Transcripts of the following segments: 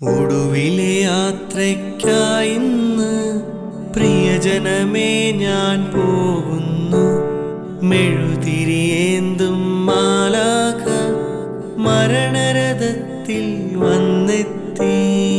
ഒടുവിലെ യാത്രയ്ക്കായി ഇന്ന് പ്രിയജനമേ ഞാൻ പോകുന്നു. മെഴുതിരിയേന്തും മാലാഖ മരണരഥത്തിൽ വന്നെത്തി.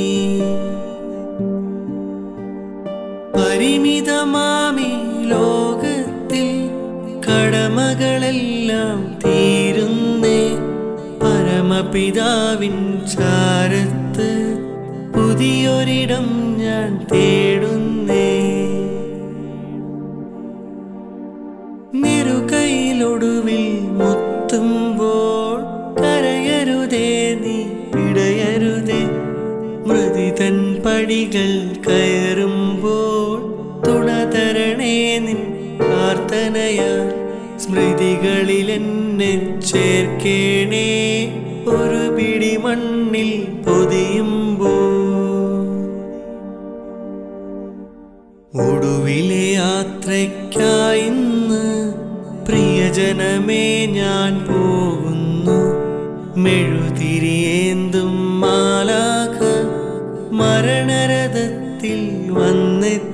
പരിമിതമാമി ലോകത്തിൽ കടമകളെല്ലാം തീരുന്നേ. പരമപിതാവിൻ ചാരത്ത് പുതിയൊരിടം ഞാൻ തേടുന്നേ. നെറുകയിലൊടുവിൽ മുത്തുമ്പോൾ കരയരുതേ, നീ പിടയരുതേ. മൃതിതൻ പടികൾ കയറുമ്പോൾ തുണതരണേ നിൻ പ്രാർത്ഥനയാൽ. സ്മൃതികളിലെന്നെ ചേർക്കേണേ ഒരു പിടി മണ്ണിൽ പൊതിയുമ്പോൾ. ഒടുവിലെ യാത്രയ്ക്കായി ഇന്ന് പ്രിയജനമേ ഞാൻ പോകുന്നു. മെഴുതിരിയേന്തും മാലാഖ മരണരഥത്തിൽ വന്നെത്തി.